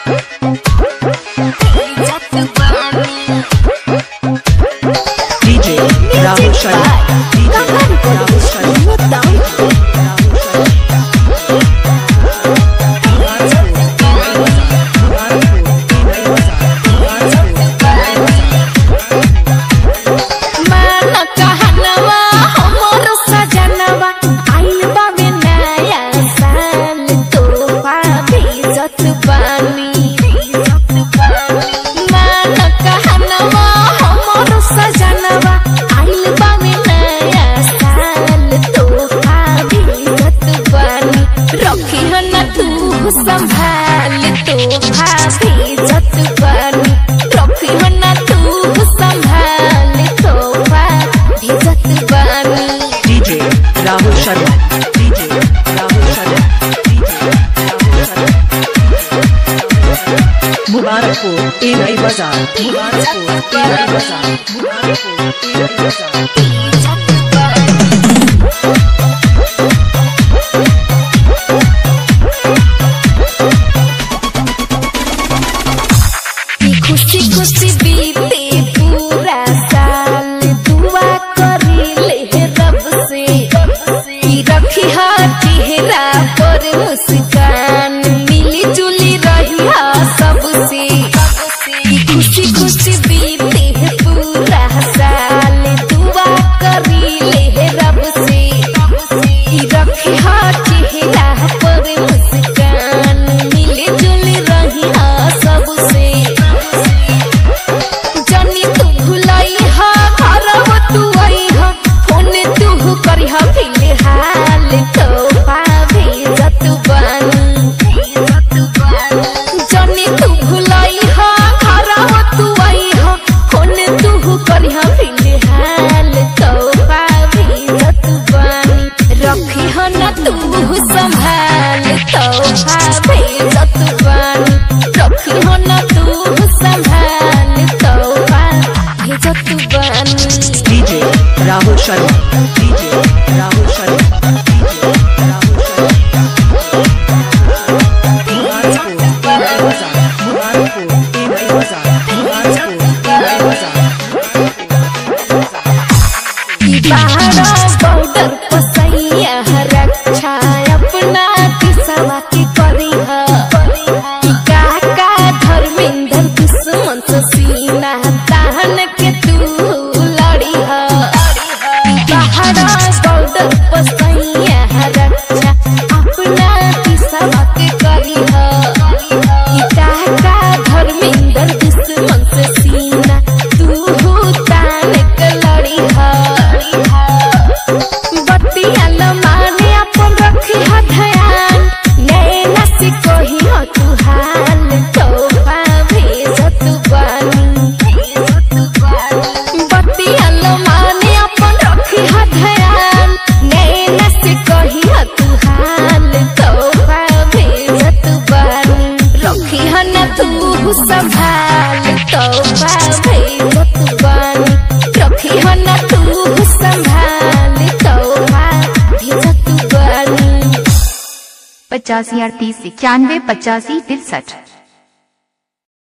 DJ Rahul Sharma, Rahul Sharma, संभाल तो भाभी जत बनी रखी हो ना तू संभाल तो भाभी जत बनी। DJ Rahul Sharma, DJ Rahul Sharma, DJ Rahul Sharma, Mubarakpur AI बाजार, मुबारकपुर एआई बाजार, मुबारकपुर एआई बाजार। खुशी खुशी बीते पूरा साल दुआ करी ले रब से रखी हा चेहरा पर मुस्कान मिली जुली रही हा सबसे। खुशी खुशी बीते पूरा साल दुआ करी ले रब से रखी हा चेहरा पर मुस्कान मिली जुली रही हा सबसे। फिलहाल तो भाभी जत बनी जनी तू भुलाई हा घर तू आई हा फोन तू करी हा फिलहाल तो भाभी जत बनी रखी हो ना तू संभाल तो भाभी जत बनी रखी हो ना तू संभाल तो भाभी जत बनी। DJ Rahul Sharma, DJ Rahul Sharma, DJ Rahul Sharma, Mubarakpur AI बाजार, मुबारकपुर एआई बाजार, मुबारकपुर एआई बाजार। बॉर्डर पसैया रक्षा अपना दिशवा के करी है काका धर्मेंद्र दुश्मन से सीना तान के तू लड़ी है। बॉर्डर पसैया रक्षा अपना दिशवा के करी है काका धर्मेंद्र दुश्मन से सीना तू तान के लड़ी है। बतियाल माने अपन रखी हा ध्यान नैना से कही हो तू हाल तो भाभी जत बनी। बतियाल माने अपन रखी हा ध्यान नैना से कही हो तू हाल तो भाभी जत बनी रखी हो ना तू संभाल तो भाभी जत बनी रखी हो ना तू संभाल तो भाभी जत बनी। 85 38 91 85 63।